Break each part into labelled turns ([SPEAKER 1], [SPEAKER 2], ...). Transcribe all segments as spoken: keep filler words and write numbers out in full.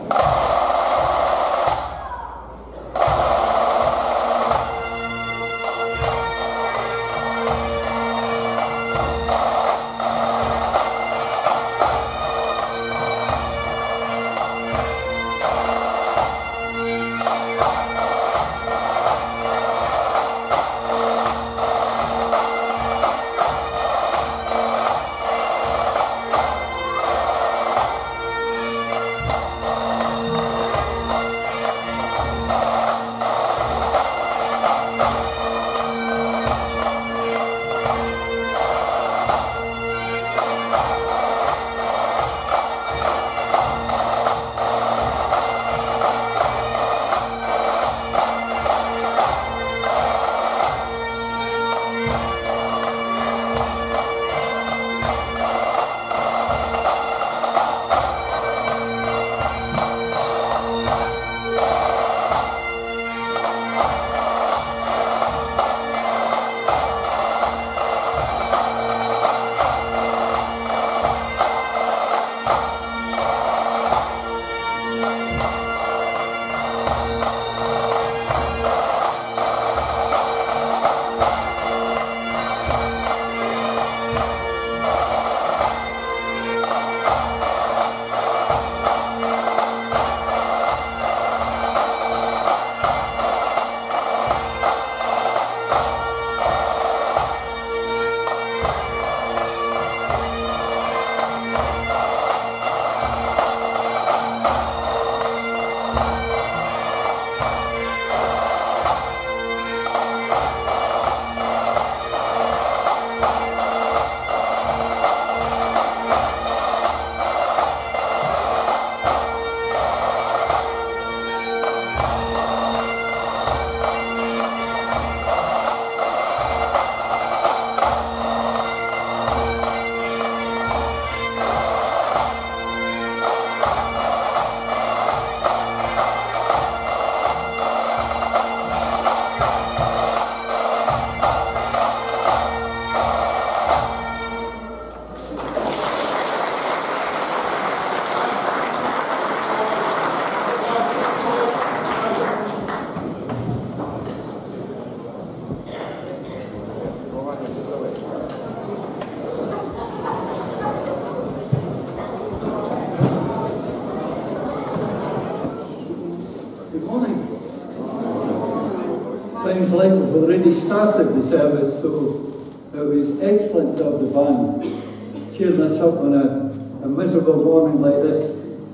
[SPEAKER 1] Sounds like we've already started the service, so it was excellent to have the band cheering us up on a, a miserable morning like this.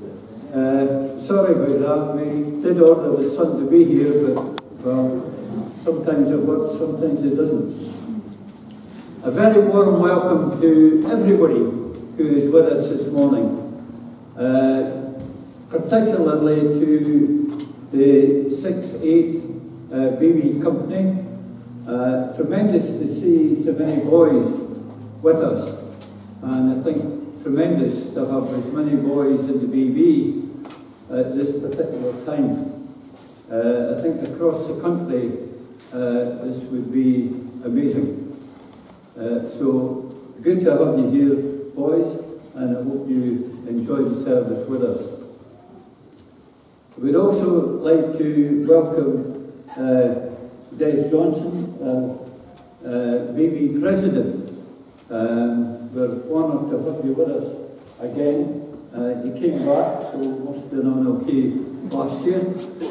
[SPEAKER 1] Uh, sorry about that, we did order the sun to be here, but well, sometimes it works, sometimes it doesn't. A very warm welcome to everybody who is with us this morning, uh, particularly to the sixth, eighth uh, B B Company. Uh, tremendous to see so many boys with us, and I think tremendous to have as many boys in the B B at this particular time. Uh, I think across the country uh, this would be amazing. Uh, so good to have you here, boys, and I hope you enjoy the service with us. We'd also like to welcome uh, Dez Johnston, uh, uh, B B President. Um, we're honoured to have you with us again. Uh, you came back, so must have been on okay last year.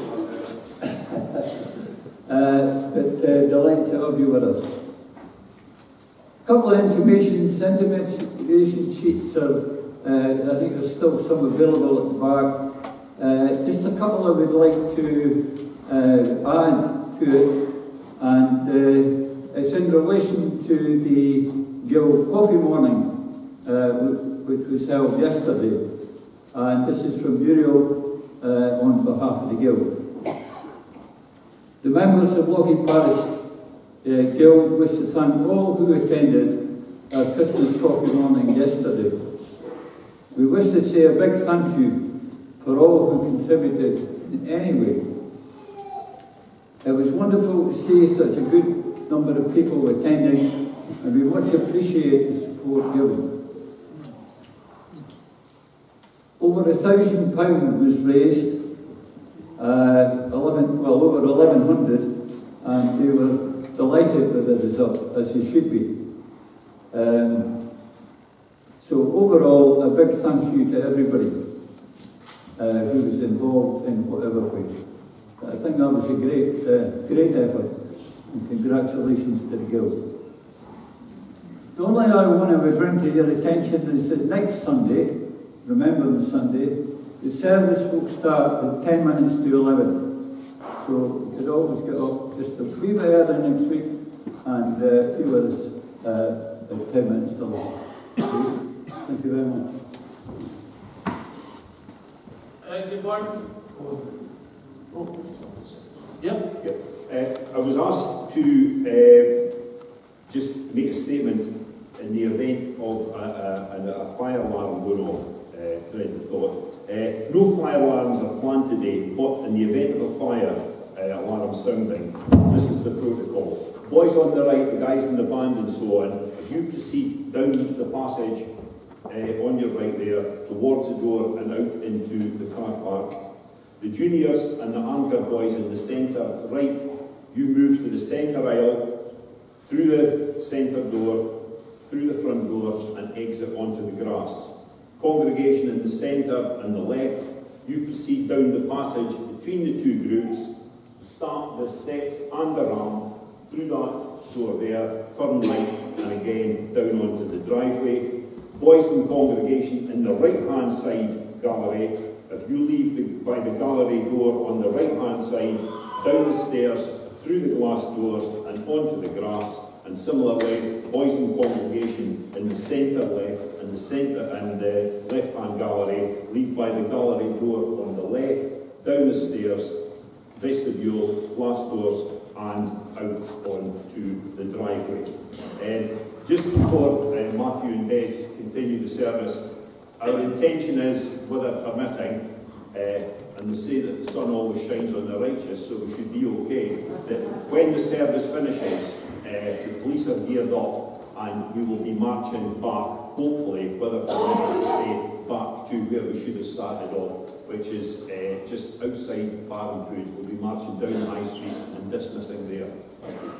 [SPEAKER 1] uh, but uh, delighted to have you with us. A couple of information, information sheets are, uh, I think there's still some available at the back. Uh, just a couple I would like to uh, add to it, and uh, it's in relation to the Guild Coffee Morning, uh, which was held yesterday, and this is from Muriel uh, on behalf of the Guild. The members of Lochee Parish uh, Guild wish to thank all who attended our Christmas coffee morning yesterday. We wish to say a big thank you for all who contributed in any way. It was wonderful to see such a good number of people attending, and we much appreciate the support given. over a thousand pounds was raised, uh, eleven, well over eleven hundred, and they were delighted with the result, as they should be. Um, so overall, a big thank you to everybody uh, who was involved in whatever way. I think that was a great, uh, great effort, and congratulations to the Guild. The only I want to bring to your attention is that next Sunday, Remembrance Sunday, the service will start at ten minutes to eleven. So you could always get up just a wee bit early next week and uh, be with us uh, at ten minutes to eleven. Thank you very much.
[SPEAKER 2] Uh, good morning. Oh. Yep.
[SPEAKER 3] Yep. Uh, I was asked to uh, just make a statement in the event of a, a, a fire alarm going off. Uh, dread the thought. Uh, no fire alarms are planned today, but in the event of a fire uh, alarm sounding, this is the protocol. Boys on the right, the guys in the band and so on, if you proceed down the passage uh, on your right there, towards the door and out into the car park, the juniors and the anchor boys in the centre right, you move to the centre aisle, through the centre door, through the front door and exit onto the grass. Congregation in the centre and the left, you proceed down the passage between the two groups, start the steps and the ramp, through that door there, turn right and again down onto the driveway. Boys and congregation in the right hand side gallery, if you leave the, by the gallery door on the right hand side, down the stairs, through the glass doors and onto the grass. And similarly, boys and congregation in the centre left and the centre and the left hand gallery, leave by the gallery door on the left, down the stairs, vestibule, glass doors and out onto the driveway. Uh, just before uh, Matthew and Dez continue the service, our intention is, weather permitting, uh, and they say that the sun always shines on the righteous, so we should be okay, that when the service finishes, uh, the police are geared up and we will be marching back, hopefully, weather permitting, as I say, back to where we should have started off, which is uh, just outside Farm Food. We'll be marching down the High Street and dismissing there. Thank you.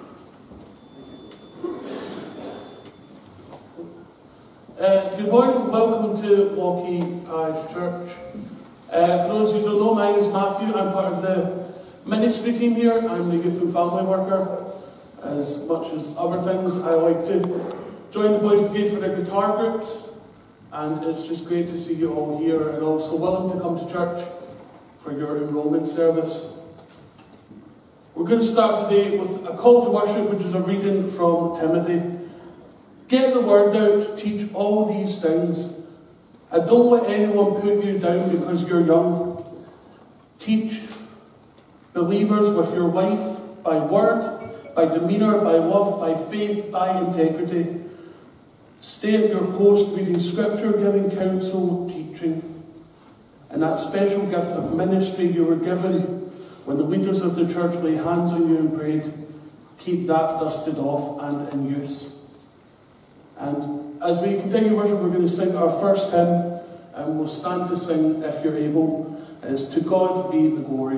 [SPEAKER 2] Uh, good morning, welcome to Lochee Parish Church. Uh, for those who don't know, my name is Matthew. I'm part of the ministry team here. I'm the youth and family worker. As much as other things, I like to join the Boys Brigade for their guitar groups, and it's just great to see you all here and also willing to come to church for your enrolment service. We're going to start today with a call to worship, which is a reading from Timothy. Get the word out, teach all these things, and don't let anyone put you down because you're young. Teach believers with your life, by word, by demeanour, by love, by faith, by integrity. Stay at your post, reading scripture, giving counsel, teaching. And that special gift of ministry you were given when the leaders of the church lay hands on you and prayed, keep that dusted off and in use. And as we continue worship, we're going to sing our first hymn, and we'll stand to sing, if you're able. It's To God Be the Glory.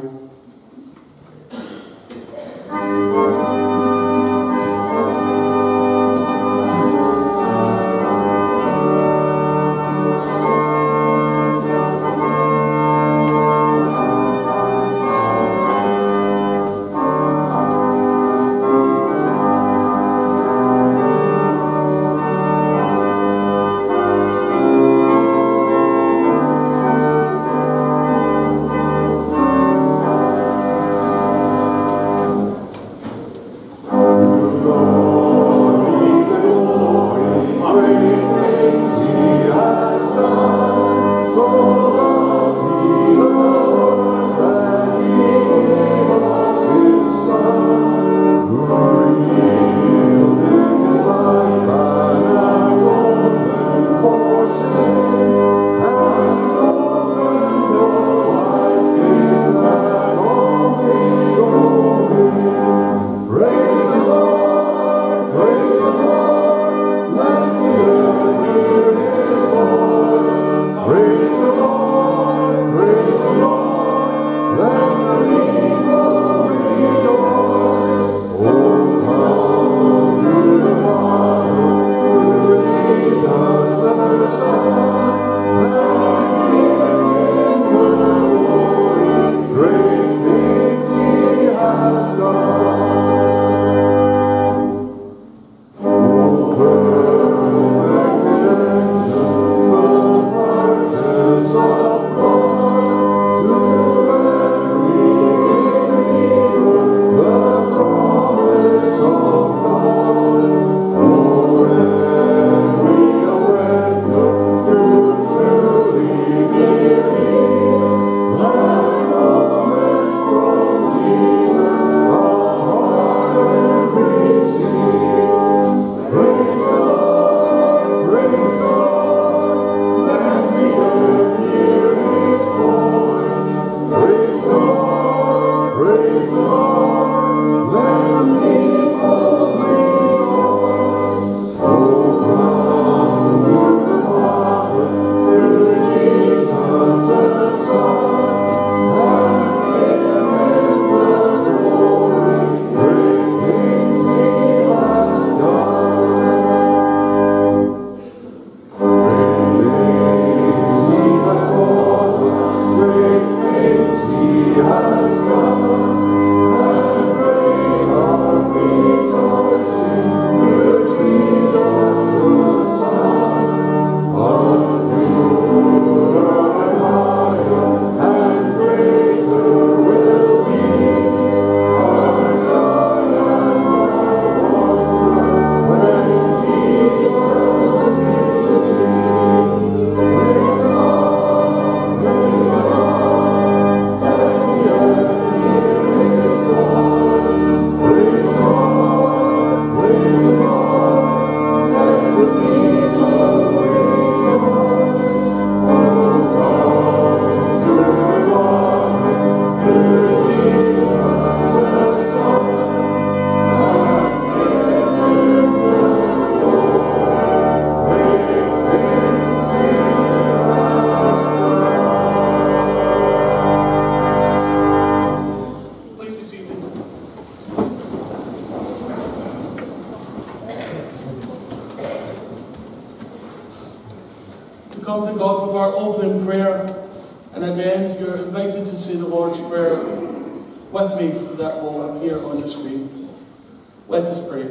[SPEAKER 2] you're invited to say the Lord's Prayer with me that will appear on the screen. Let us pray.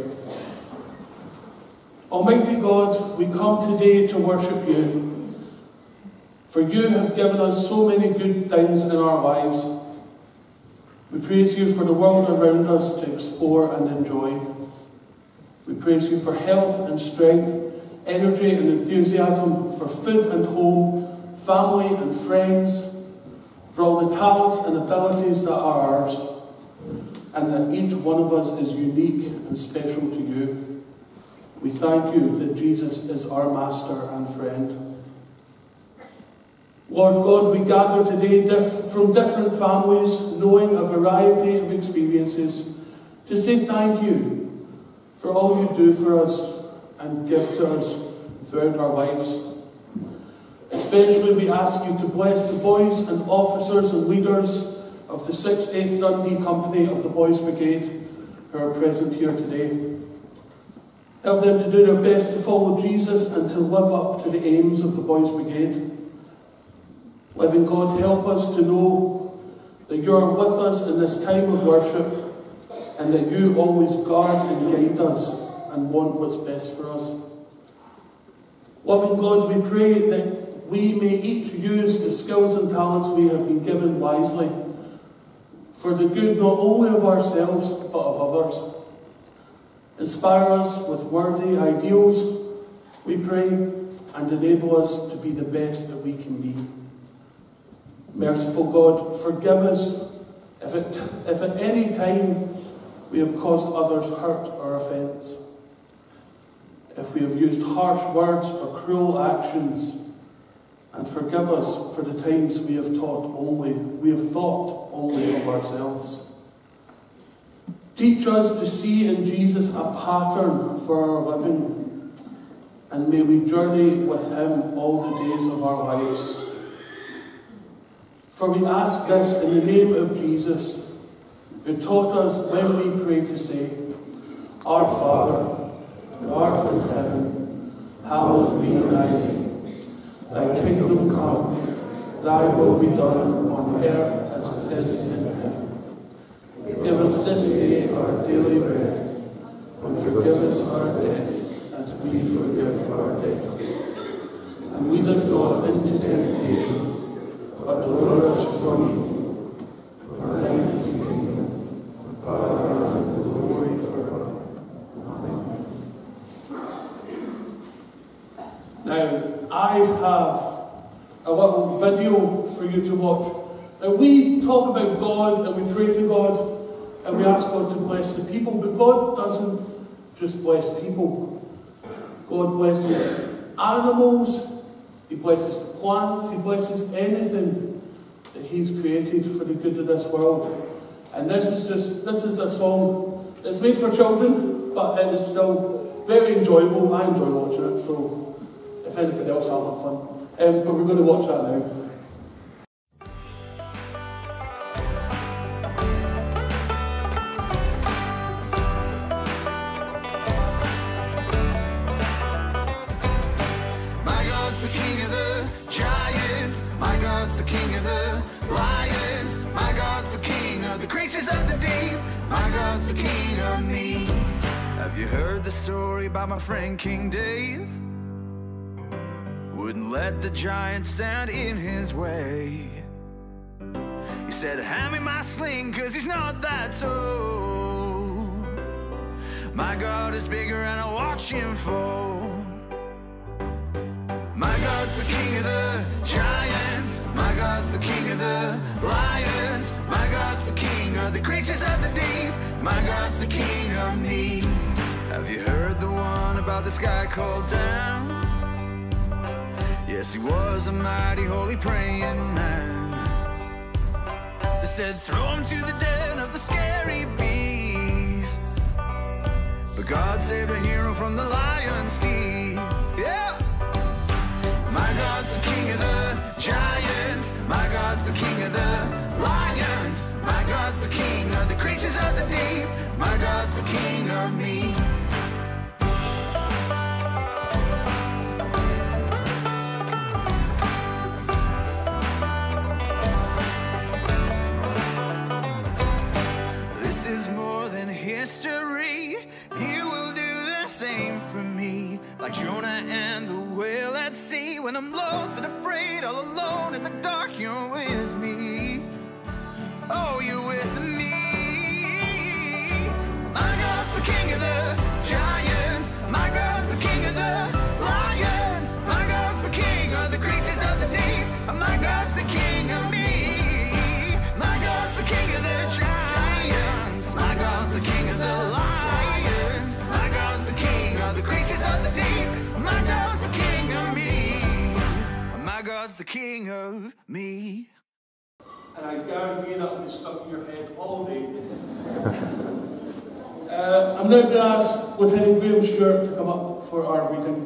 [SPEAKER 2] Almighty God, we come today to worship you, for you have given us so many good things in our lives. We praise you for the world around us to explore and enjoy. We praise you for health and strength, energy and enthusiasm, for food and home, family and friends, for all the talents and abilities that are ours, and that each one of us is unique and special to you. We thank you that Jesus is our master and friend. Lord God, we gather today diff- from different families, knowing a variety of experiences, to say thank you for all you do for us and give to us throughout our lives. Especially we ask you to bless the boys and officers and leaders of the sixty-eighth Dundee Company of the Boys Brigade who are present here today. Help them to do their best to follow Jesus and to live up to the aims of the Boys Brigade. Living God, help us to know that you are with us in this time of worship and that you always guard and guide us and want what's best for us. Loving God, we pray that we may each use the skills and talents we have been given wisely for the good not only of ourselves but of others. Inspire us with worthy ideals, we pray, and enable us to be the best that we can be. Merciful God, forgive us if, it, if at any time we have caused others hurt or offence. If we have used harsh words or cruel actions, and forgive us for the times we have taught only, we have thought only of ourselves. Teach us to see in Jesus a pattern for our living, and may we journey with him all the days of our lives. For we ask this in the name of Jesus, who taught us when we pray to say, Our Father, who art in heaven, hallowed be thy name. Thy kingdom come, thy will be done on earth as it is in heaven. Give us this day our daily bread, and forgive us our debts as we forgive our debtors. And lead us not into temptation, but deliver us from evil. For thine is the kingdom, the power, and the glory forever. Amen. Now, I have a little video for you to watch. Now, we talk about God and we pray to God and we ask God to bless the people, but God doesn't just bless people. God blesses animals, he blesses plants, he blesses anything that he's created for the good of this world. And this is just, this is a song that's made for children, but it is still very enjoyable. I enjoy watching it, so if anything else, I'll have fun. Um, but we're going to watch that now.
[SPEAKER 4] My God's the king of the giants. My God's the king of the lions. My God's the king of the creatures of the deep. My God's the king of me. Have you heard the story about my friend King Dave? Wouldn't let the giant stand in his way. He said, hand me my sling, cause he's not that tall. My God is bigger and I watch him fall. My God's the king of the giants. My God's the king of the lions. My God's the king of the creatures of the deep. My God's the king of me. Have you heard the one about this guy called Dan? Yes, he was a mighty holy praying man. They said throw him to the den of the scary beasts, but God saved a hero from the lion's teeth. Yeah! My God's the king of the giants. My God's the king of the lions. My God's the king of the creatures of the deep. My God's the king of me. history. You will do the same for me, like Jonah and the whale at sea. When I'm lost and afraid, all alone in the dark, you're with me. Oh, you're with me. My God's the king of the giants. My God's the king of the lions. My God's the king of the creatures of the deep. My God's the king of me. My God's the king of the giants. My God's the king of the lions. My God's the king of the creatures of the deep. My God's the king of me. My God's the king of me.
[SPEAKER 2] And I guarantee that will be stuck in your head all day. uh, I'm now going to ask Lieutenant Graham Stewart to come up for our reading.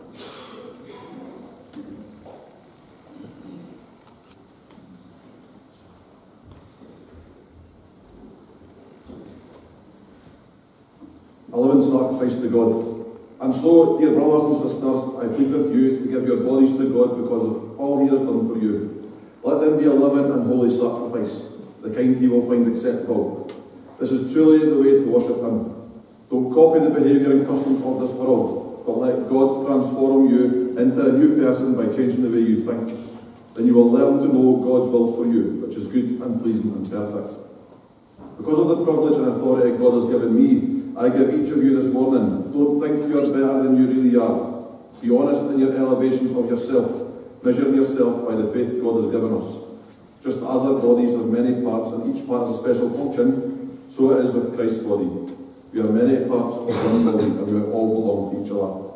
[SPEAKER 5] A living sacrifice to God. And so, dear brothers and sisters, I plead with you to give your bodies to God because of all He has done for you. Let them be a living and holy sacrifice, the kind He will find acceptable. This is truly the way to worship Him. Don't copy the behaviour and customs of this world, but let God transform you into a new person by changing the way you think. Then you will learn to know God's will for you, which is good and pleasing and perfect. Because of the privilege and authority God has given me, I give each of you this morning, don't think you are better than you really are. Be honest in your elevations of yourself. Measure yourself by the faith God has given us. Just as our bodies have many parts and each part has a special function, so it is with Christ's body. We are many parts of one body and we all belong to each other.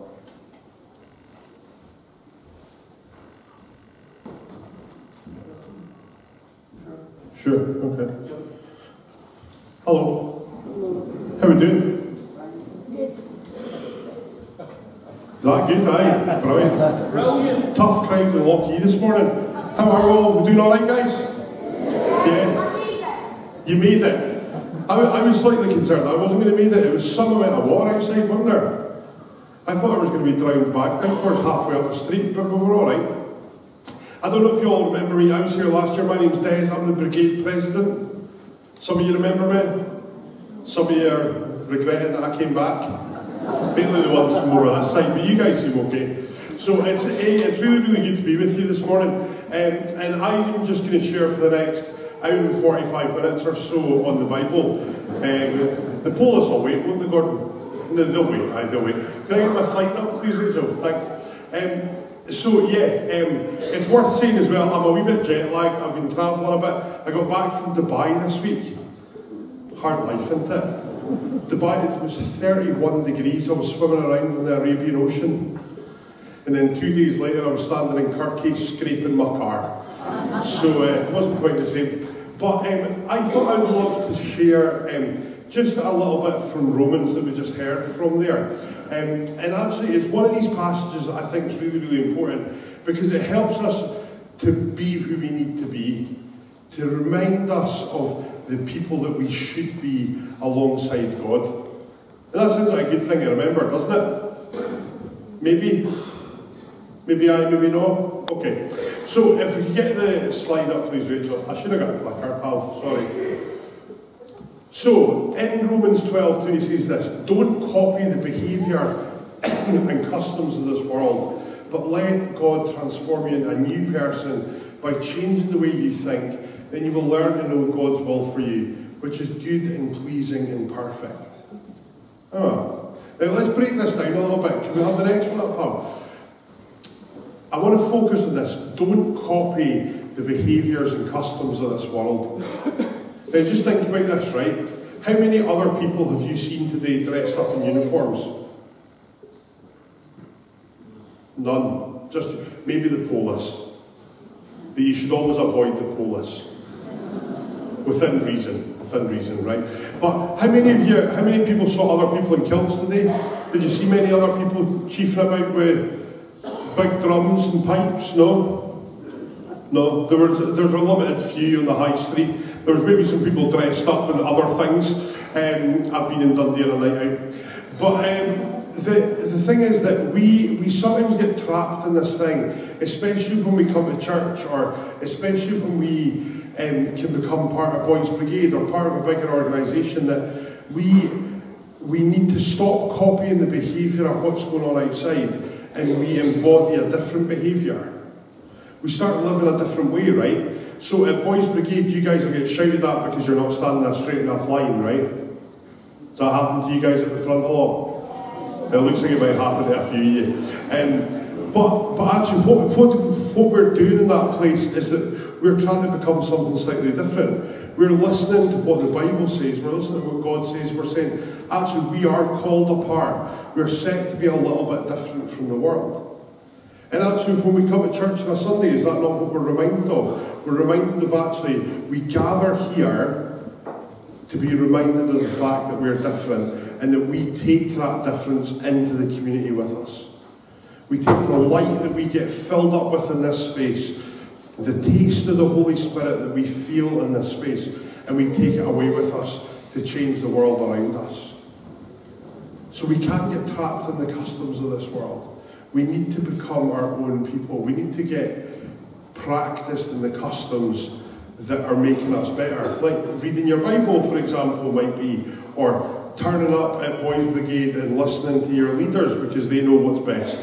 [SPEAKER 6] Sure, okay. Hello. How are we doing? Is that good? Aye, brilliant.
[SPEAKER 2] Brilliant.
[SPEAKER 6] Tough crowd in Lochee this morning. How are we all? We doing alright, guys? Yeah. You made it. I, I was slightly concerned I wasn't going to make it. It was some amount of water outside, wasn't there? I thought I was going to be drowned back there, of course, halfway up the street, but we were alright. I don't know if you all remember me. I was here last year. My name's Dez. I'm the Brigade President. Some of you remember me. Some of you are regretting that I came back. Mainly the ones from over this side, but you guys seem okay. So it's, it's really, really good to be with you this morning. Um, and I'm just going to share for the next hour and forty-five minutes or so on the Bible. Um, the Polish will wait, won't they, Gordon? No, they'll wait, aye, they'll wait. Can I get my slides up, please, Rachel? Thanks. Um, so, yeah, um, it's worth saying as well, I'm a wee bit jet lagged. I've been travelling a bit. I got back from Dubai this week. Hard life, isn't it? Dubai, it was thirty-one degrees. I was swimming around in the Arabian Ocean. And then two days later, I was standing in Kirky scraping my car. So uh, it wasn't quite the same. But um, I thought I'd love to share um, just a little bit from Romans that we just heard from there. Um, and actually, it's one of these passages that I think is really, really important because it helps us to be who we need to be, to remind us of the people that we should be alongside God. And that sounds like a good thing to remember, doesn't it? Maybe? Maybe I, maybe no? Okay. So if we could get the slide up, please, Rachel. I should have got a clicker, pal, sorry. So, in Romans twelve two, he says this: don't copy the behaviour and customs of this world, but let God transform you into a new person by changing the way you think. Then you will learn to know God's will for you, which is good and pleasing and perfect. Oh. Now let's break this down a little bit. Can we have the next one up, pal? I want to focus on this. Don't copy the behaviours and customs of this world. Now just think about this, right? How many other people have you seen today dressed up in uniforms? None. Just maybe the police. But you should always avoid the police. Within reason, within reason, right? But how many of you, how many people saw other people in kilts today? Did you see many other people chiefing about with big drums and pipes? No? No, there was, there was a limited few on the high street. There was maybe some people dressed up in other things. Um, I've been in Dundee on a night out. But um, the, the thing is that we, we sometimes get trapped in this thing, especially when we come to church, or especially when we um, can become part of Boys Brigade or part of a bigger organisation, that we we need to stop copying the behaviour of what's going on outside and we embody a different behaviour. We start living a different way, right? So at Boys Brigade, you guys will get shouted at because you're not standing a straight enough line, right? Does that happen to you guys at the front a lot? It looks like it might happen to a few of you. Um, but, but actually, what, what, what we're doing in that place is that we're trying to become something slightly different. We're listening to what the Bible says, we're listening to what God says, we're saying, actually, we are called apart. We're set to be a little bit different from the world. And actually, when we come to church on a Sunday, is that not what we're reminded of? We're reminded of actually, we gather here to be reminded of the fact that we're different and that we take that difference into the community with us. We take the light that we get filled up with in this space, the taste of the Holy Spirit that we feel in this space, and we take it away with us to change the world around us. So we can't get trapped in the customs of this world. We need to become our own people. We need to get practiced in the customs that are making us better. Like reading your Bible, for example, might be, or turning up at Boys Brigade and listening to your leaders because they know what's best.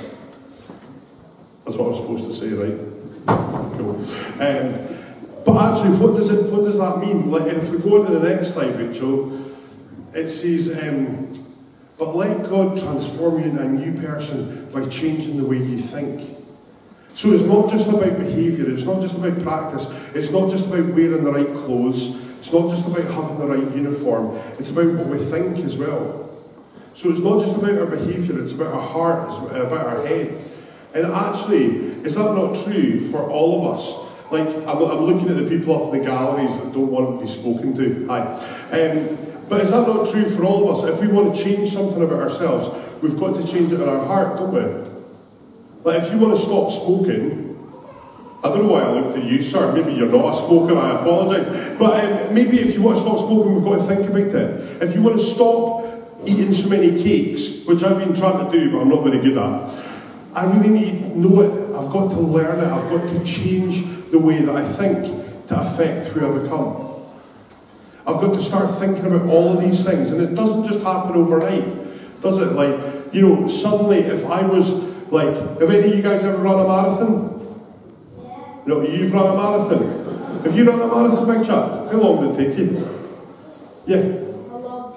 [SPEAKER 6] That's what I'm supposed to say, right? Cool. Um, but actually, what does it? What does that mean? Like, if we go on to the next slide, Rachel, it says, um, "But let God transform you into a new person by changing the way you think." So it's not just about behaviour. It's not just about practice. It's not just about wearing the right clothes. It's not just about having the right uniform. It's about what we think as well. So it's not just about our behaviour. It's about our heart. It's about our head. And actually, is that not true for all of us? Like, I'm, I'm looking at the people up in the galleries that don't want to be spoken to. Hi. Um, but is that not true for all of us? If we want to change something about ourselves, we've got to change it in our heart, don't we? Like, if you want to stop smoking, I don't know why I looked at you, sir. Maybe you're not a smoker, I apologise. But um, maybe if you want to stop smoking, we've got to think about it. If you want to stop eating so many cakes, which I've been trying to do, but I'm not very good at, I really need to know it. I've got to learn it. I've got to change the way that I think to affect who I become. I've got to start thinking about all of these things. And it doesn't just happen overnight, does it? Like, you know, suddenly if I was, like, have any of you guys ever run a marathon? Yeah. No, you've run a marathon. Have you run a marathon, Big Chap? How long did it take you? Yeah.
[SPEAKER 7] A long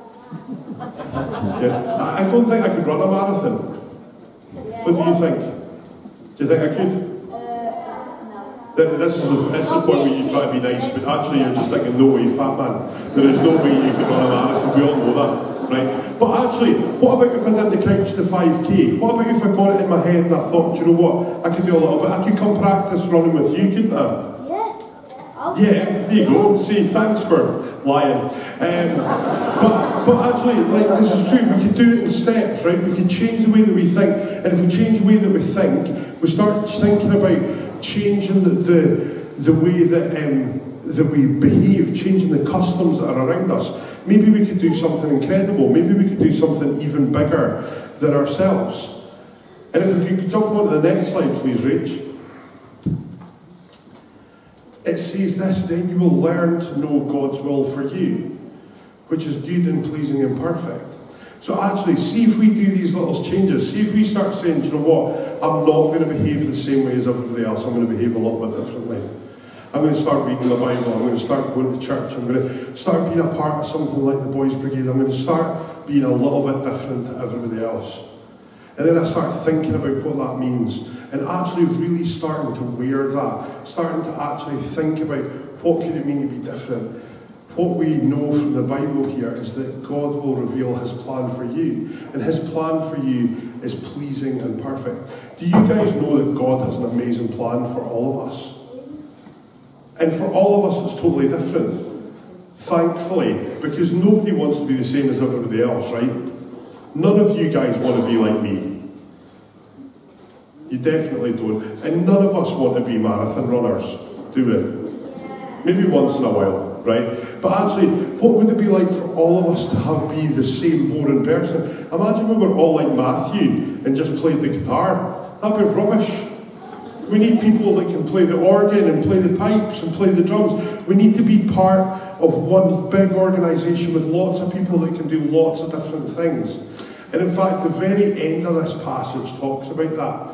[SPEAKER 7] time.
[SPEAKER 6] Yeah. I don't think I could run a marathon. What do you think? Do you think I could?
[SPEAKER 7] Uh, no.
[SPEAKER 6] This is, the, this is the point where you try to be nice, but actually you're just thinking, no way, fat man. There is no way you can run a marathon, we all know that, right? But actually, what about if I did the couch to five K? What about if I got it in my head and I thought, do you know what, I could do a little bit, I could come practice running with you, couldn't I?
[SPEAKER 7] Yeah.
[SPEAKER 6] Yeah, there you go. See, thanks for lying. Um, but, but actually, like, this is true. We can do it in steps, right? We can change the way that we think. And if we change the way that we think, we start thinking about changing the, the, the way that, um, that we behave, changing the customs that are around us. Maybe we could do something incredible. Maybe we could do something even bigger than ourselves. And if we could jump on to the next slide, please, Rach. It says this, then you will learn to know God's will for you, which is good and pleasing and perfect. So actually, see if we do these little changes, see if we start saying, do you know what, I'm not going to behave the same way as everybody else, I'm going to behave a little bit differently. I'm going to start reading the Bible, I'm going to start going to church, I'm going to start being a part of something like the Boys Brigade, I'm going to start being a little bit different to everybody else. And then I start thinking about what that means, and actually really starting to wear that, starting to actually think about what can it mean to be different. What we know from the Bible here is that God will reveal his plan for you, and his plan for you is pleasing and perfect. Do you guys know that God has an amazing plan for all of us? And for all of us it's totally different, thankfully, because nobody wants to be the same as everybody else, right? None of you guys want to be like me. You definitely don't. And none of us want to be marathon runners, do we? Maybe once in a while, right? But actually, what would it be like for all of us to have be the same boring person? Imagine we were all like Matthew and just played the guitar. That'd be rubbish. We need people that can play the organ and play the pipes and play the drums. We need to be part of one big organisation with lots of people that can do lots of different things. And in fact, the very end of this passage talks about that.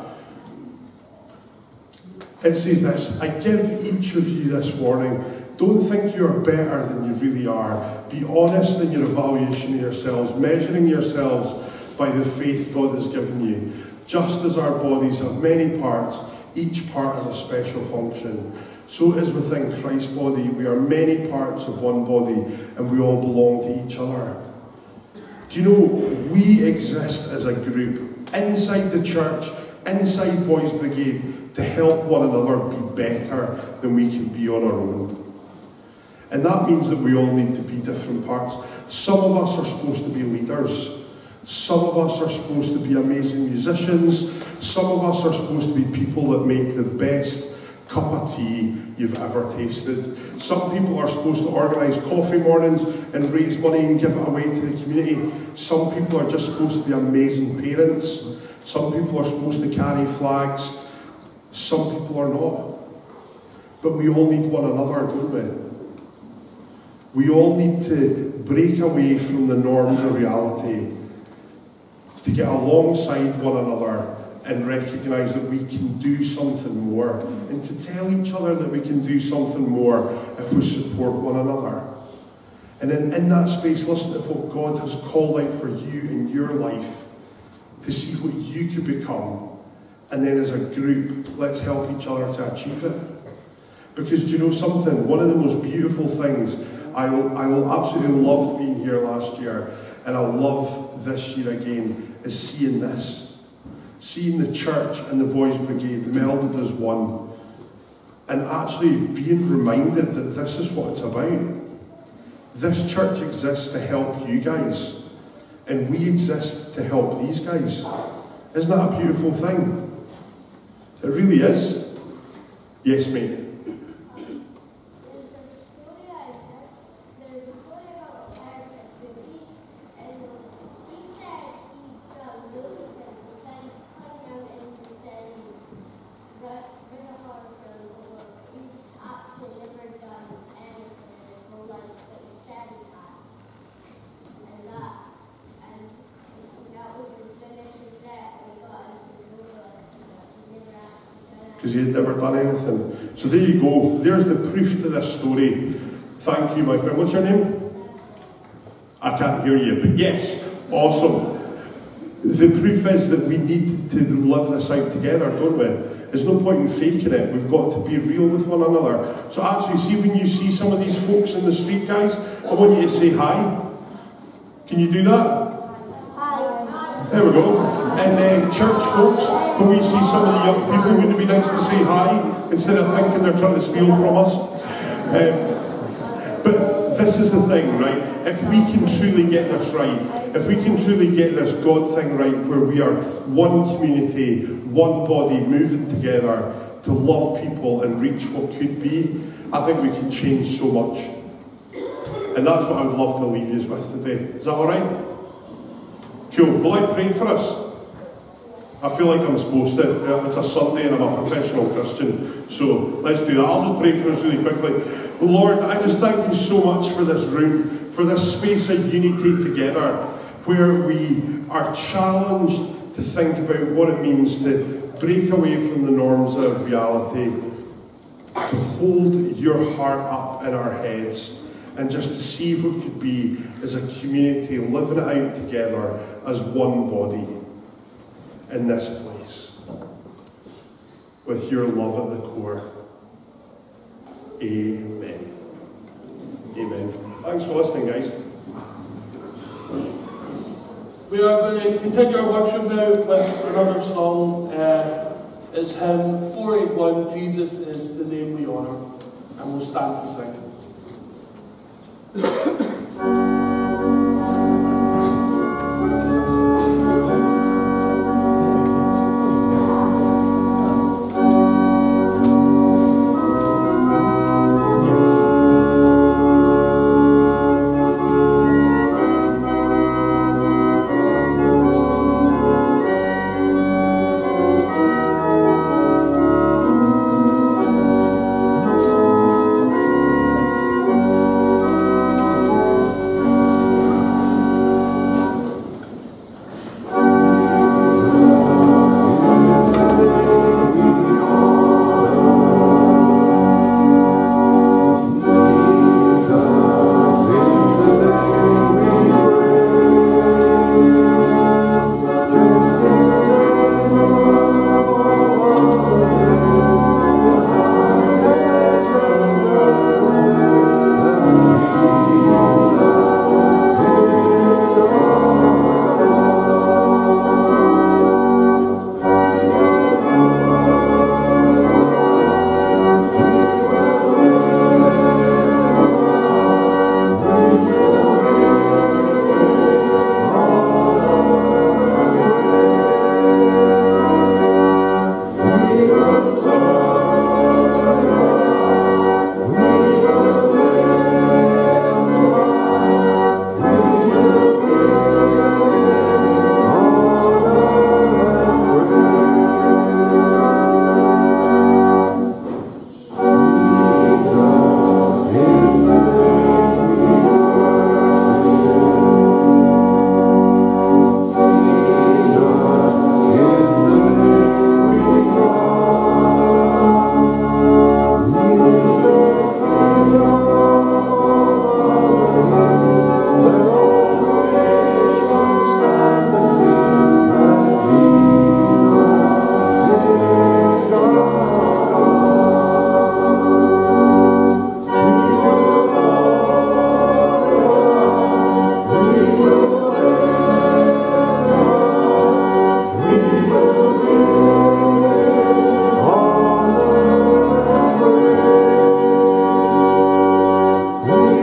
[SPEAKER 6] It says this: I give each of you this warning. Don't think you are better than you really are. Be honest in your evaluation of yourselves, measuring yourselves by the faith God has given you. Just as our bodies have many parts, each part has a special function. So it is within Christ's body. We are many parts of one body, and we all belong to each other. Do you know, we exist as a group, inside the church, inside Boys Brigade, to help one another be better than we can be on our own. And that means that we all need to be different parts. Some of us are supposed to be leaders. Some of us are supposed to be amazing musicians. Some of us are supposed to be people that make the best cup of tea you've ever tasted. Some people are supposed to organise coffee mornings and raise money and give it away to the community. Some people are just supposed to be amazing parents. Some people are supposed to carry flags. Some people are not. But we all need one another, don't we? We all need to break away from the norms of reality, to get alongside one another and recognise that we can do something more, and to tell each other that we can do something more if we support one another. And in, in that space, listen to what God has called out for you in your life, to see what you could become, and then as a group, let's help each other to achieve it. Because do you know something? One of the most beautiful things, I, I absolutely loved being here last year, and I love this year again, is seeing this. Seeing the church and the Boys Brigade melded as one, and actually being reminded that this is what it's about. This church exists to help you guys, and we exist to help these guys. Isn't that a beautiful thing? It really is. Yes, mate. Because he had never done anything. So there you go. There's the proof to this story. Thank you, my friend. What's your name? I can't hear you, but yes. Awesome. The proof is that we need to live this out together, don't we? There's no point in faking it. We've got to be real with one another. So actually, see when you see some of these folks in the street, guys, I want you to say hi. Can you do that? There we go. And uh, church folks, when we see some of the young people, wouldn't it be nice to say hi instead of thinking they're trying to steal from us? Um, but this is the thing, right? If we can truly get this right, if we can truly get this God thing right, where we are one community, one body, moving together to love people and reach what could be, I think we can change so much. And that's what I would love to leave you with today. Is that all right? Cool. Will I pray for us? I feel like I'm supposed to. It's a Sunday and I'm a professional Christian, so let's do that. I'll just pray for us really quickly. Lord, I just thank you so much for this room, for this space of unity together, where we are challenged to think about what it means to break away from the norms of reality, to hold your heart up in our heads, and just to see what could be as a community living it out together as one body in this place, with your love at the core. Amen. Amen. Thanks for listening, guys.
[SPEAKER 2] We are going to continue our worship now with another song. Uh, it's hymn four eighty-one, Jesus is the name we honour, and we'll stand to sing.
[SPEAKER 4] Thank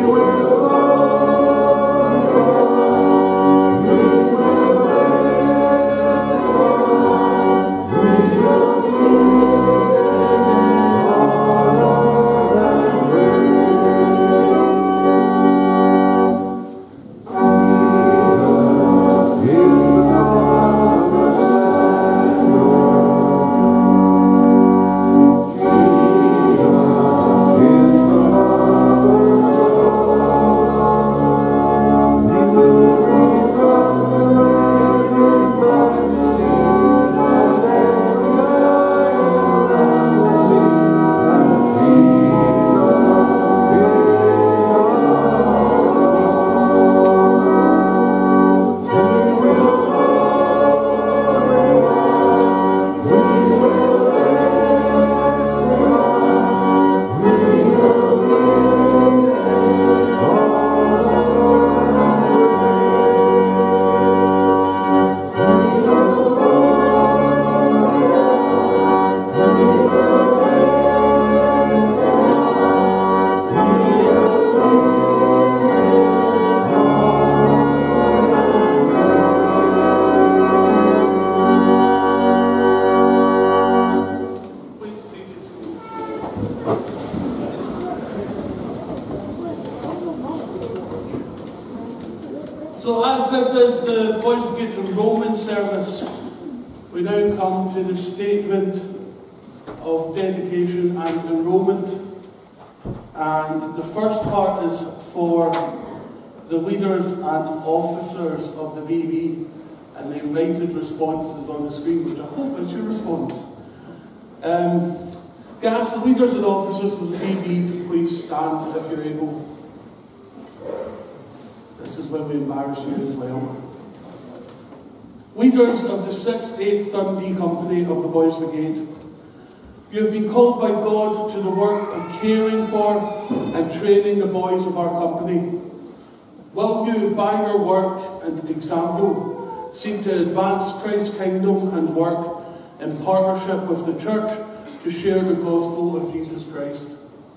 [SPEAKER 2] So as this is the Boys Brigade Enrolment service, we now come to the statement of dedication and enrolment. And the first part is for the leaders and officers of the B B, and the invited response is on the screen, which I hope is your response. Um, can I ask the leaders and officers of the B B to please stand if you're able. This is when we embarrass you as well. Leaders of the sixth eighth Dundee Company of the Boys Brigade, you have been called by God to the work of caring for and training the boys of our company. Will you, by your work and example, seek to advance Christ's kingdom and work in partnership with the Church to share the gospel of Jesus Christ?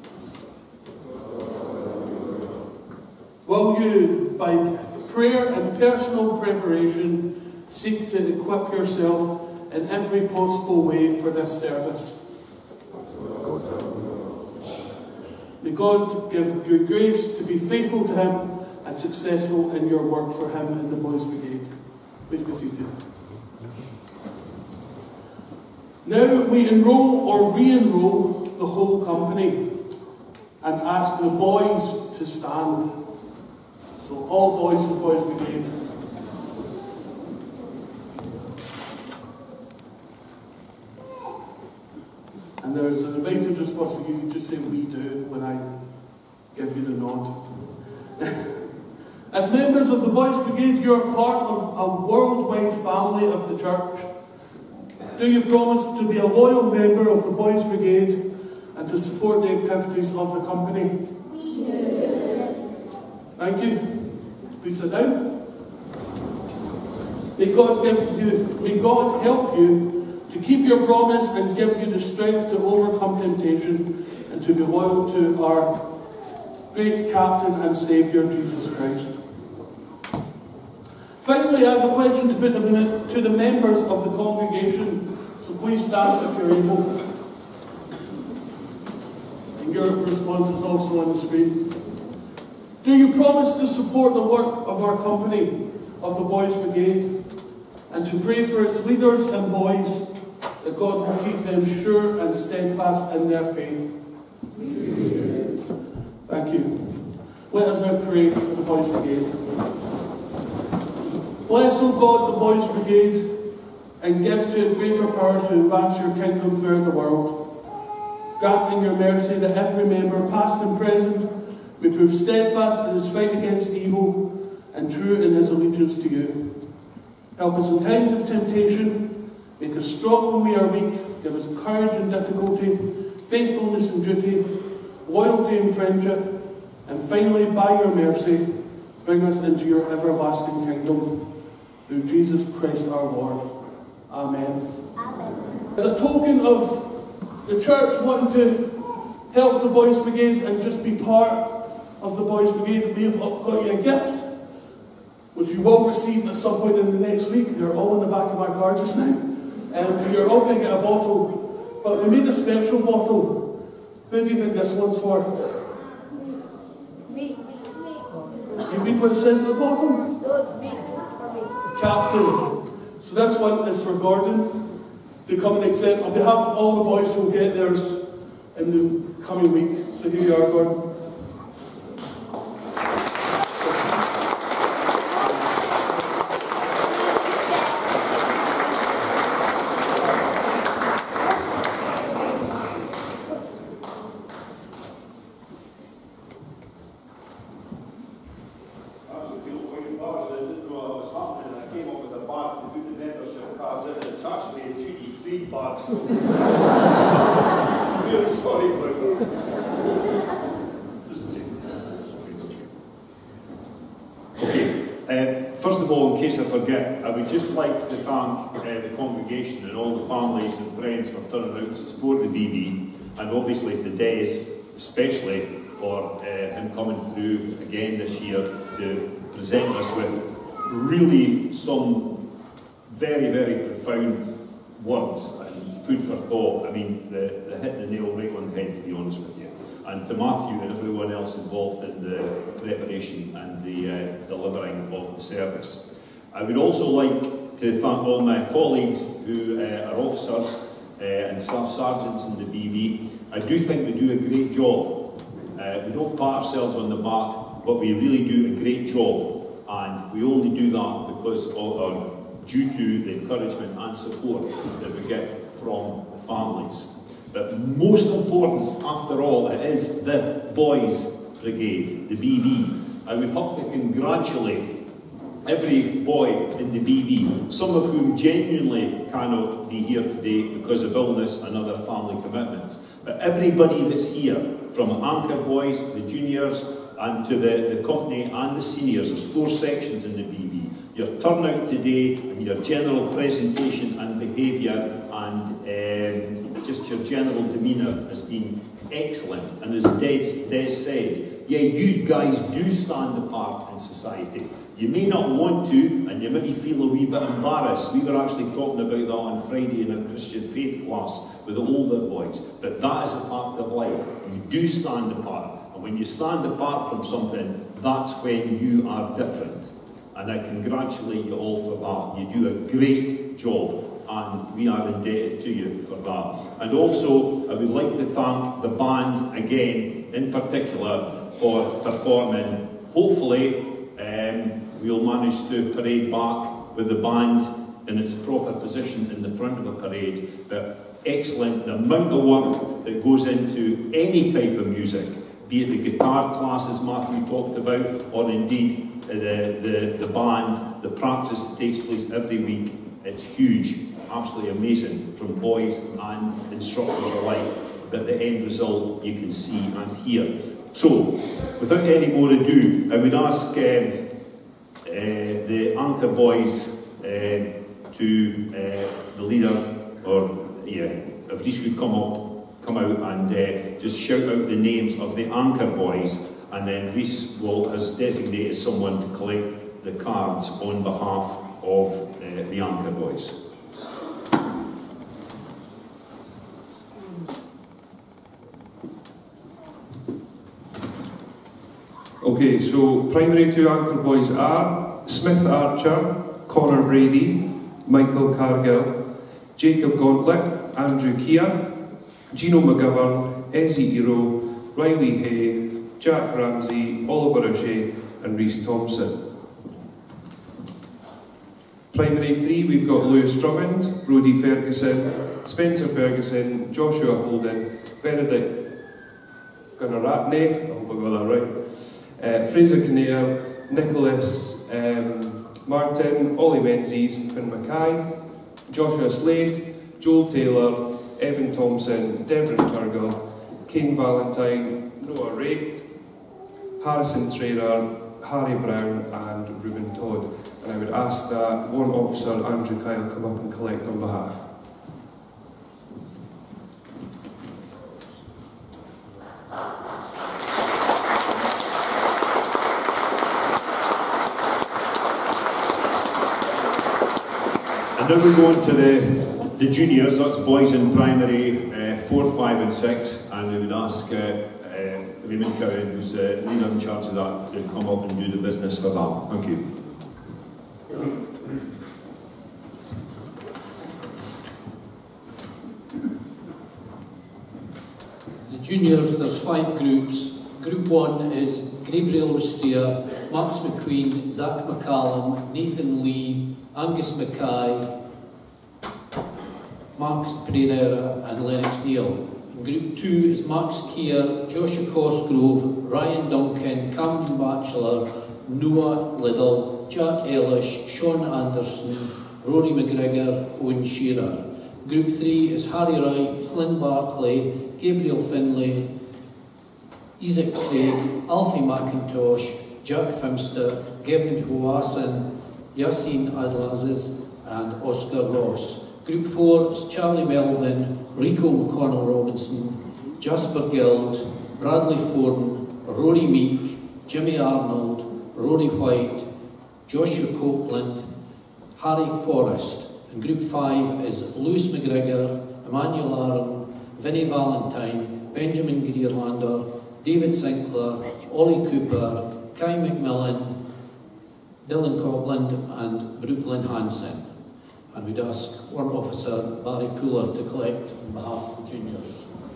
[SPEAKER 2] Will you, by prayer and personal preparation, seek to equip yourself in every possible way for this service? May God give you grace to be faithful to Him and successful in your work for Him in the Boys Brigade. Please be seated. Now we enrol or re-enrol the whole company and ask the boys to stand. So all boys of Boys Brigade. And there is an invited response for you. Just say "we do" when I give you the nod. As members of the Boys Brigade, you are part of a worldwide family of the Church. Do you promise to be a loyal member of the Boys Brigade and to support the activities of the company?
[SPEAKER 7] We do.
[SPEAKER 2] Thank you. Please sit down. May God give you, may God help you to keep your promise and give you the strength to overcome temptation and to be loyal to our great Captain and Saviour, Jesus Christ. Finally, I have a question to put to the members of the congregation, so please stand if you're able. And your response is also on the screen. Do you promise to support the work of our company, of the Boys Brigade, and to pray for its leaders and boys, that God will keep them sure and steadfast in their faith? Thank you. Let us now pray for the Boys Brigade. Bless, O God, the Boys Brigade, and give to it greater power to advance your kingdom throughout the world. Grant in your mercy that every member, past and present, may prove steadfast in his fight against evil and true in his allegiance to you. Help us in times of temptation, make us strong when we are weak, give us courage in difficulty, faithfulness in duty, loyalty in friendship, and finally, by your mercy, bring us into your everlasting kingdom. Through Jesus Christ our Lord. Amen. Amen. As a token of the church wanting to help the Boys Brigade and just be part of the Boys Brigade, we have got you a gift, which you will receive at some point in the next week. They're all in the back of my car just now. And you're all going to get a bottle, but we made a special bottle. Who do you think this one's for?
[SPEAKER 7] Me.
[SPEAKER 2] You read what it says in the bottom?
[SPEAKER 7] No, it's me. It's for me.
[SPEAKER 2] Captain. So this one is for Gordon to come and accept on behalf of all the boys who will get theirs in the coming week. So here you are, Gordon.
[SPEAKER 3] Just like to thank uh, the congregation and all the families and friends for turning out to support the B B, and obviously to Dez especially for uh, him coming through again this year to present us with really some very, very profound words and food for thought. I mean, the, the hit the nail right on the head, to be honest with you. And to Matthew and everyone else involved in the preparation and the uh, delivering of the service. I would also like to thank all my colleagues who uh, are officers uh, and staff sergeants in the B B. I do think we do a great job. Uh, we don't pat ourselves on the back, but we really do a great job. And we only do that because of, or due to the encouragement and support that we get from the families. But most important, after all, it is the Boys Brigade, the B B. I would have to congratulate every boy in the B B, some of whom genuinely cannot be here today because of illness and other family commitments. But everybody that's here, from anchor boys, the juniors, and to the, the company and the seniors, there's four sections in the B B. Your turnout today, and your general presentation and behaviour, and um, just your general demeanour has been excellent. And as Dez, Dez said, yeah, you guys do stand apart in society. You may not want to, and you maybe feel a wee bit embarrassed. We were actually talking about that on Friday in a Christian faith class with the older boys. But that is a fact of life. You do stand apart. And when you stand apart from something, that's when you are different. And I congratulate you all for that. You do a great job, and we are indebted to you for that. And also, I would like to thank the band again, in particular, for performing. Hopefully, um, we'll manage to parade back with the band in its proper position in the front of the parade. But excellent, the amount of work that goes into any type of music, be it the guitar classes Matthew talked about, or indeed the, the, the band, the practice that takes place every week. It's huge, absolutely amazing, from boys and instructors alike. But the end result you can see and hear. So, without any more ado, I would ask um, Uh, the anchor boys uh, to uh, the leader, or yeah, if these could come up, come out and uh, just shout out the names of the anchor boys, and then Reese will has designated someone to collect the cards on behalf of uh, the anchor boys.
[SPEAKER 8] Okay, so primary two anchor boys are Smith Archer, Connor Brady, Michael Cargill, Jacob Gauntlet, Andrew Kia, Gino McGovern, Ezzy Iro, Riley Hay, Jack Ramsey, Oliver O'Shea and Reese Thompson. Primary three, we've got Lewis Drummond, Brodie Ferguson, Spencer Ferguson, Joshua Holden, Benedict Gunaratne, I hope I got that right, uh, Fraser Kinnear, Nicholas um, Martin, Ollie Menzies, Finn Mackay, Joshua Slade, Joel Taylor, Evan Thompson, Devon Turgle, Kane Valentine, Noah Raitt, Harrison Trader, Harry Brown and Ruben Todd. And I would ask that one officer, Andrew Kyle, come up and collect on behalf.
[SPEAKER 3] And now we go on to the, the juniors, that's boys in primary uh, four, five and six, and we would ask uh, uh, Raymond Cowan, who's the uh, leader in charge of that, to come up and do the business for that. Thank you.
[SPEAKER 9] The juniors, there's five groups. Group one is Gabriel Rustia, Max McQueen, Zach McCallum, Nathan Lee, Angus Mackay, Max Pereira and Lennox Neal. In Group two is Max Keir, Joshua Cosgrove, Ryan Duncan, Camden Batchelor, Noah Liddell, Jack Ellish, Sean Anderson, Rory McGregor, Owen Shearer. Group three is Harry Wright, Flynn Barclay, Gabriel Finlay, Isaac Craig, Alfie McIntosh, Jack Fimster, Gavin Houasin, Yassine Adelaziz and Oscar Ross. Group four is Charlie Melvin, Rico McConnell Robinson, Jasper Guild, Bradley Forden, Rory Meek, Jimmy Arnold, Rory White, Joshua Copeland, Harry Forrest. And Group five is Lewis McGregor, Emmanuel Aaron, Vinnie Valentine, Benjamin Greerlander, David Sinclair, Ollie Cooper, Kai McMillan, Dylan Copland and Brooklyn Hansen. And we'd ask Warrant Officer Barry Pooler to collect on behalf of the juniors.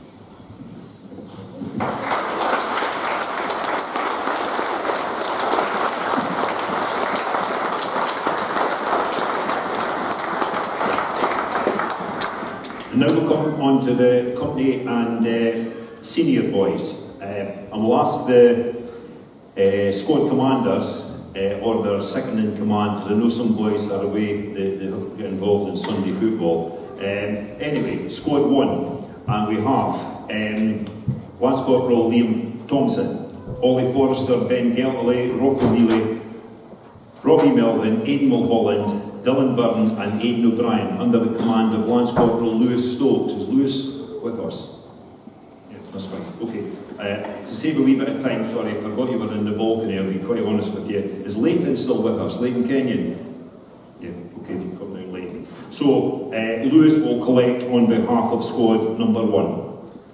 [SPEAKER 3] And now we'll come on to the company and uh, senior boys. Uh, and we'll ask the uh, squad commanders uh, or their second in command, because I know some boys are away, they, they get involved in Sunday football. Um, anyway, squad one, and we have um, Lance Corporal Liam Thompson, Ollie Forrester, Ben Geltley, Rocco Neely, Robbie Melvin, Aidan Mulholland, Dylan Byrne and Aidan O'Brien, under the command of Lance Corporal Lewis Stokes. Is Lewis with us? Yeah, that's fine. Okay. Uh, to save a wee bit of time, sorry, I forgot you were in the balcony, I'll be quite honest with you. Is Leighton still with us? Leighton Kenyon? Yeah, okay, you come down, Leighton. So, uh, Lewis will collect on behalf of squad number one.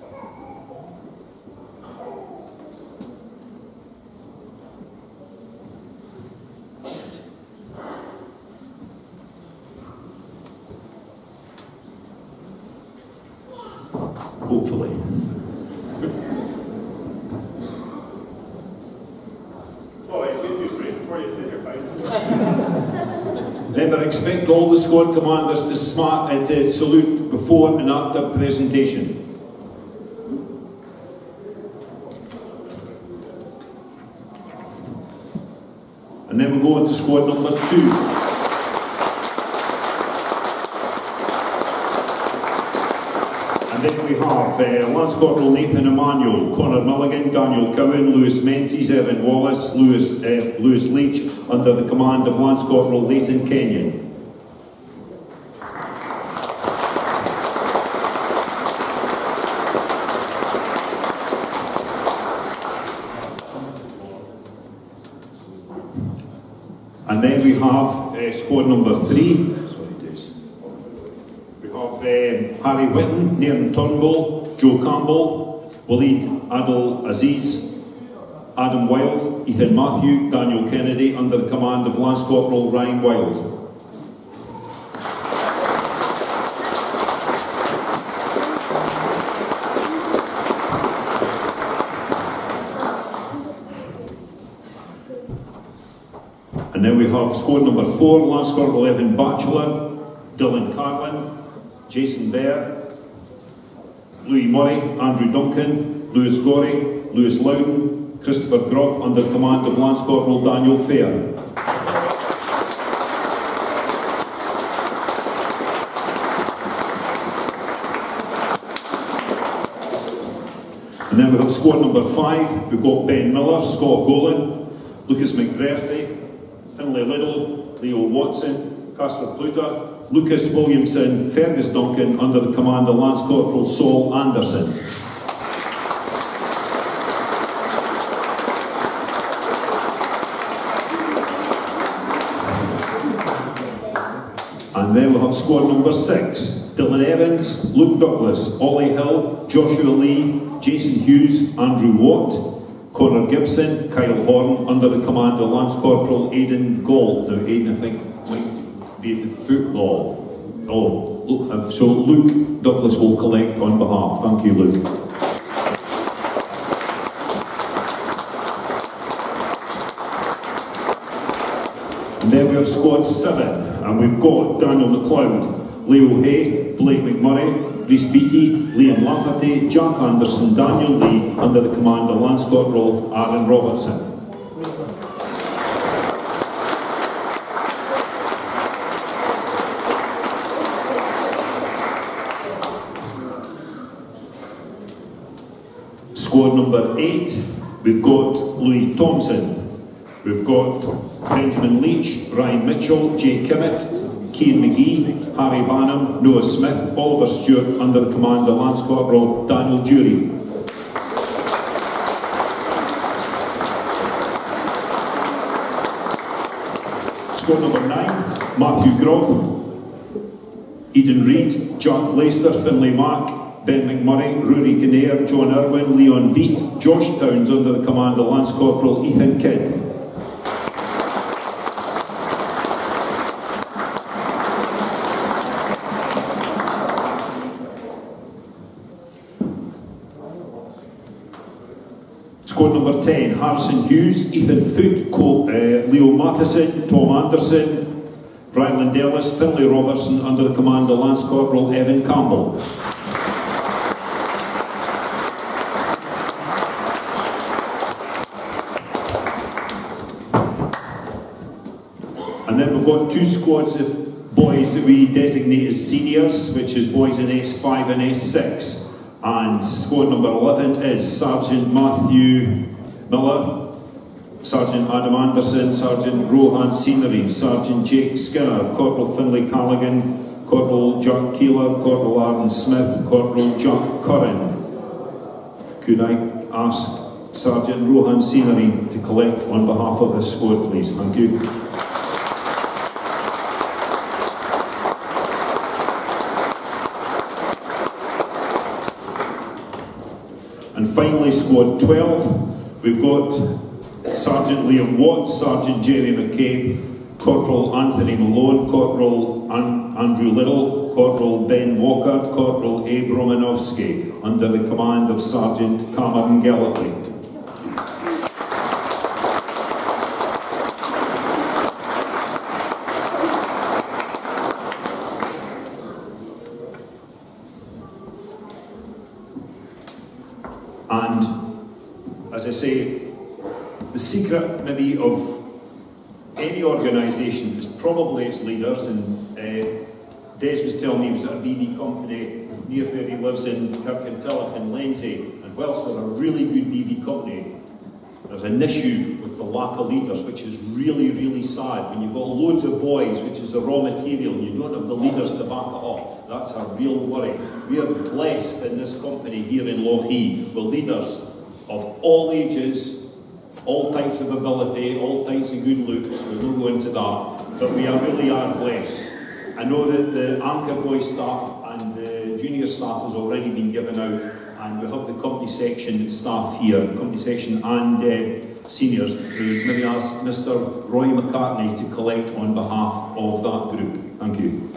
[SPEAKER 3] Hopefully. Remember, expect all the squad commanders to, smart, uh, to salute before and after presentation. And then we'll go on to squad number two. And then we have uh, Lance Corporal Nathan Emanuel, Conor Milligan, Daniel Cowan, Lewis Menzies, Evan Wallace, Lewis, uh, Lewis Leach, under the command of Lance Corporal Leighton Kenyon. And then we have uh, squad number three. Of um, Harry Whitten, Nairn Turnbull, Joe Campbell, Walid Adil Aziz, Adam Wilde, Ethan Matthew, Daniel Kennedy, under the command of Lance Corporal Ryan Wilde. And then we have squad number four, Lance Corporal Evan Batchelor, Dylan Carlin, Jason Bear, Louis Murray, Andrew Duncan, Lewis Gorey, Lewis Loudon, Christopher Grock, under command of Lance Corporal Daniel Fair. And then we have squad number five, we've got Ben Miller, Scott Golan, Lucas McBrearty, Finlay Liddle, Leo Watson, Casper Pluter, Lucas Williamson, Fergus Duncan, under the command of Lance Corporal Saul Anderson. And then we'll have squad number six. Dylan Evans, Luke Douglas, Ollie Hill, Joshua Lee, Jason Hughes, Andrew Watt, Connor Gibson, Kyle Horn, under the command of Lance Corporal Aidan Gold. Now Aidan, I think, might be at the football. Oh, look, so Luke Douglas will collect on behalf. Thank you, Luke. And then we have squad seven, and we've got Daniel McLeod, Leo Hay, Blake McMurray, Rhys Beattie, Liam Lafferty, Jack Anderson, Daniel Lee, under the command of Lance Corporal Aaron Robertson. Squad number eight, we've got Louis Thompson, we've got Benjamin Leach, Ryan Mitchell, Jay Kimmett, Cian McGee, Harry Banham, Noah Smith, Oliver Stewart, under the command of Lance Corporal Daniel Jury. Squad number nine, Matthew Grog, Eden Reid, Jack Laister, Finlay Mack, Ben McMurray, Rory Kinnear, John Irwin, Leon Beat, Josh Downs, under the command of Lance Corporal Ethan Kidd. Squad number ten, Harrison Hughes, Ethan Foot, Cole, uh, Leo Matheson, Tom Anderson, Brian Lindellis, Finlay Robertson, under the command of Lance Corporal Evan Campbell. And then we've got two squads of boys that we designate as seniors, which is boys in S five and S six. And squad number eleven is Sergeant Matthew Miller, Sergeant Adam Anderson, Sergeant Rohan Scenery, Sergeant Jake Skinner, Corporal Finlay Callaghan, Corporal Jack Keeler, Corporal Aaron Smith, Corporal Jack Curran. Could I ask Sergeant Rohan Scenery to collect on behalf of this squad, please? Thank you. And finally, squad twelve, we've got Sergeant Liam Watts, Sergeant Jerry McCabe, Corporal Anthony Malone, Corporal An Andrew Little, Corporal Ben Walker, Corporal Abe Romanowski, under the command of Sergeant Cameron Galloway. And as I say, the secret maybe of any organisation is probably its leaders, and uh, Des was telling me he was at a B B company near where he lives in Kirkintilloch in Lenzie, and whilst they're a really good B B company, there's an issue with the lack of leaders, which is really, really sad. When you've got loads of boys, which is the raw material, and you don't have the leaders to back it up, that's a real worry. We are blessed in this company here in Lochee with leaders of all ages, all types of ability, all types of good looks. We won't go into that, but we are really are blessed. I know that the anchor boy staff and the junior staff has already been given out, and we have the company section staff here, company section and uh, seniors. We maybe ask Mister Roy McCartney to collect on behalf of that group. Thank you.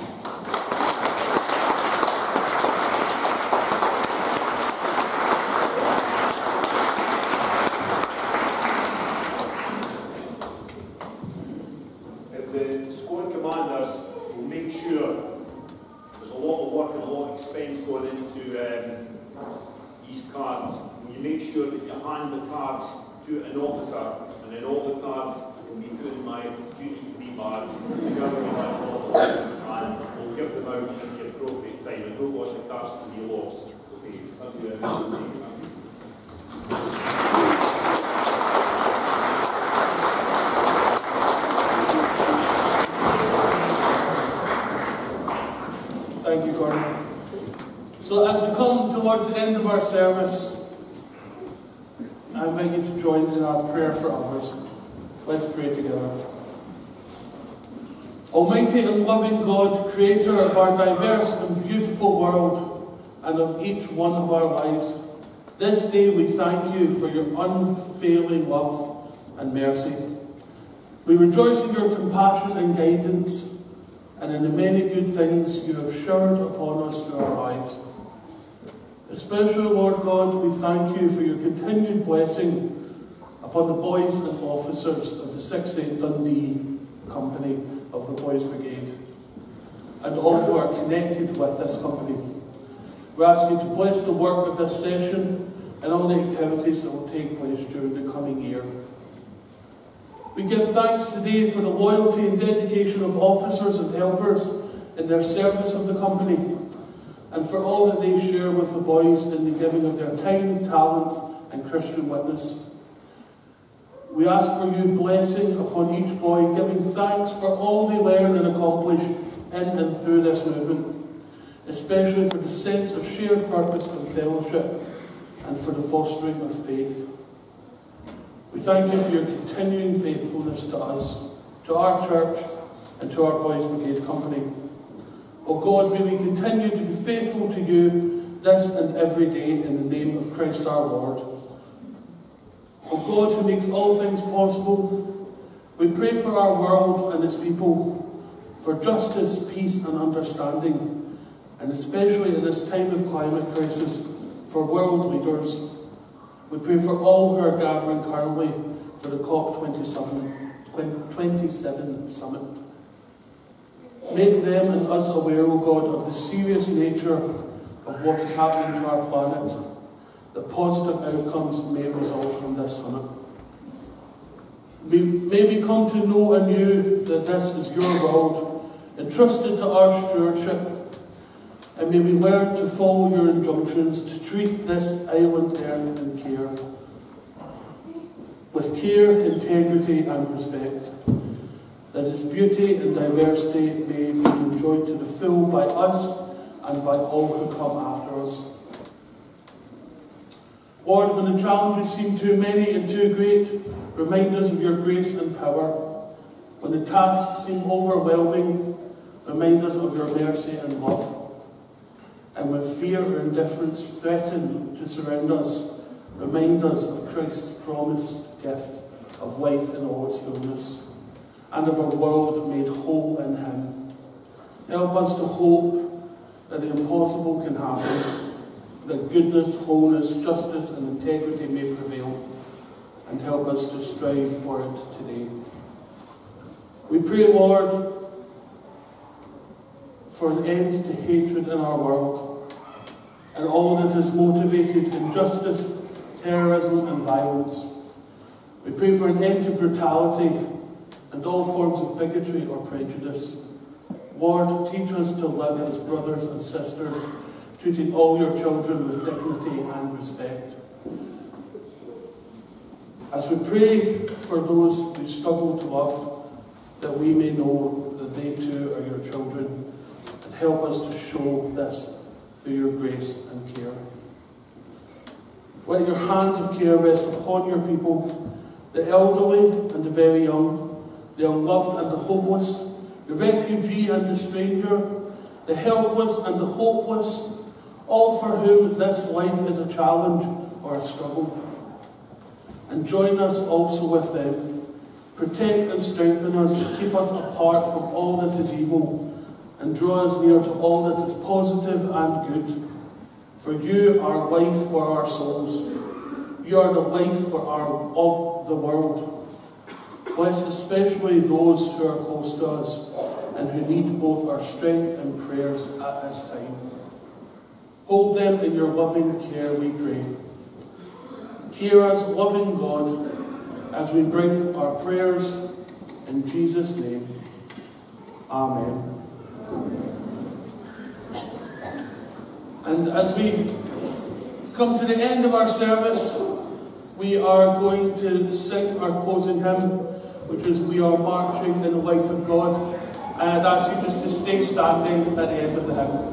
[SPEAKER 3] To an officer, and then all the cards will be put in my duty-free bag together with my officer, and we'll give them out at the appropriate time. I don't want the cards to be lost. Okay, thank you very much.
[SPEAKER 2] Thank you, Gordon. So as we come towards the end of our service, I invite you to join in our prayer for others. Let's pray together. Almighty and loving God, creator of our diverse and beautiful world and of each one of our lives, this day we thank you for your unfailing love and mercy. We rejoice in your compassion and guidance and in the many good things you have showered upon us through our lives. Especially, Lord God, we thank you for your continued blessing upon the boys and officers of the sixtieth Dundee Company of the Boys Brigade and all who are connected with this company. We ask you to bless the work of this session and all the activities that will take place during the coming year. We give thanks today for the loyalty and dedication of officers and helpers in their service of the company, and for all that they share with the boys in the giving of their time, talents, and Christian witness. We ask for your blessing upon each boy, giving thanks for all they learn and accomplish in and through this movement, especially for the sense of shared purpose and fellowship, and for the fostering of faith. We thank you for your continuing faithfulness to us, to our church, and to our Boys Brigade Company. O God, may we continue to be faithful to you this and every day in the name of Christ our Lord. O God, who makes all things possible, we pray for our world and its people, for justice, peace and understanding, and especially in this time of climate crisis, for world leaders. We pray for all who are gathering currently for the COP twenty-seven summit. Make them and us aware, O God, of the serious nature of what is happening to our planet. The positive outcomes may result from this summit. May we come to know anew that this is your world, entrusted to our stewardship, and may we learn to follow your injunctions to treat this island earth in care, with care, integrity and respect, that its beauty and diversity may be enjoyed to the full by us and by all who come after us. Lord, when the challenges seem too many and too great, remind us of your grace and power. When the tasks seem overwhelming, remind us of your mercy and love. And when fear or indifference threaten to surround us, remind us of Christ's promised gift of life in all its fullness, and of a world made whole in him. Help us to hope that the impossible can happen, that goodness, wholeness, justice and integrity may prevail, and help us to strive for it today. We pray, Lord, for an end to hatred in our world, and all that is motivated injustice, terrorism and violence. We pray for an end to brutality and all forms of bigotry or prejudice. Lord, teach us to live as brothers and sisters, treating all your children with dignity and respect. As we pray for those we struggle to love, that we may know that they too are your children, and help us to show this through your grace and care. Let your hand of care rest upon your people, the elderly and the very young, the unloved and the homeless, the refugee and the stranger, the helpless and the hopeless, all for whom this life is a challenge or a struggle. And join us also with them. Protect and strengthen us, keep us apart from all that is evil, and draw us near to all that is positive and good. For you are life for our souls. You are the life for our of the world. Bless especially those who are close to us and who need both our strength and prayers at this time. Hold them in your loving care, we pray. Hear us, loving God, as we bring our prayers in Jesus' name. Amen. And as we come to the end of our service, we are going to sing our closing hymn, which is We Are Marching in the Light of God. And I'd ask you just to stay standing at the end of the hymn.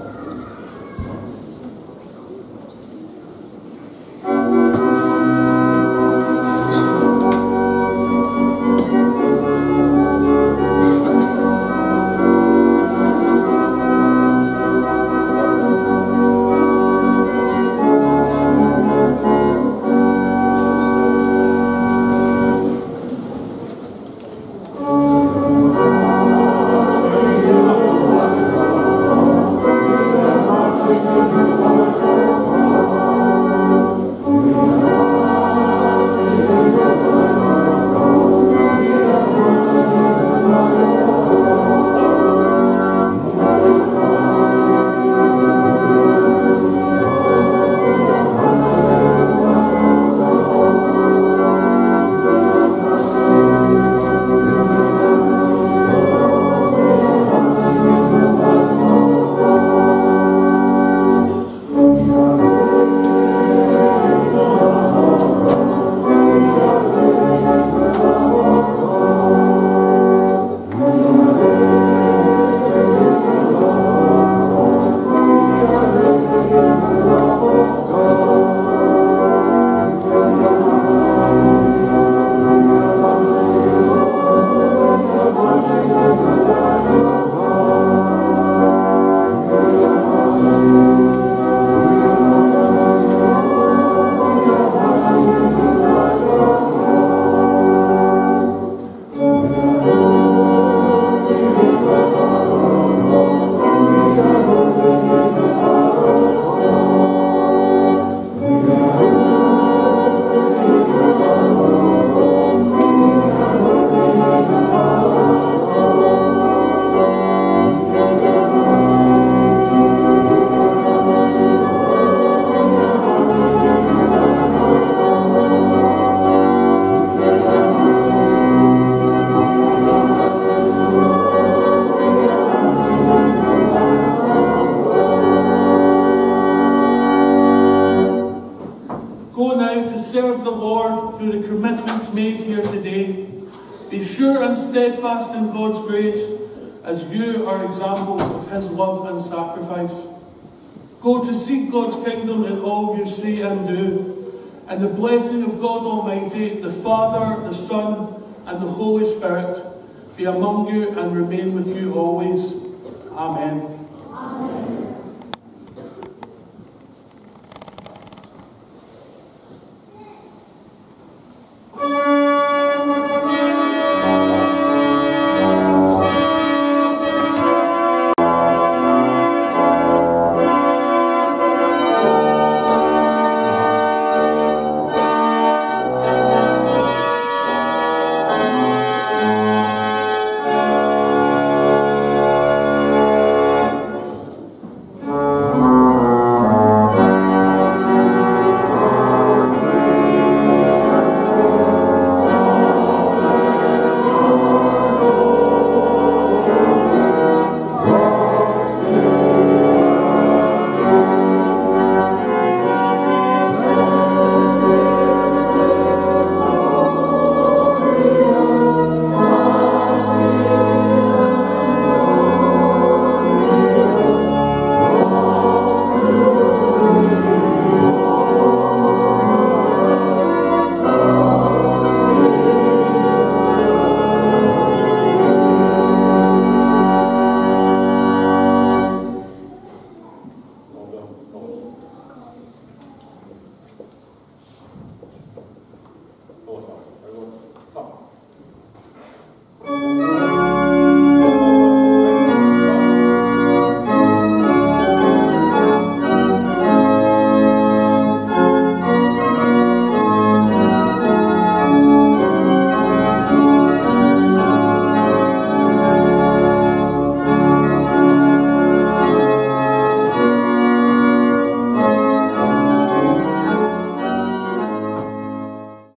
[SPEAKER 2] Be sure and steadfast in God's grace, as you are examples of his love and sacrifice. Go to seek God's kingdom in all you say and do, and the blessing of God Almighty, the Father, the Son, and the Holy Spirit be among you and remain with you always. Amen.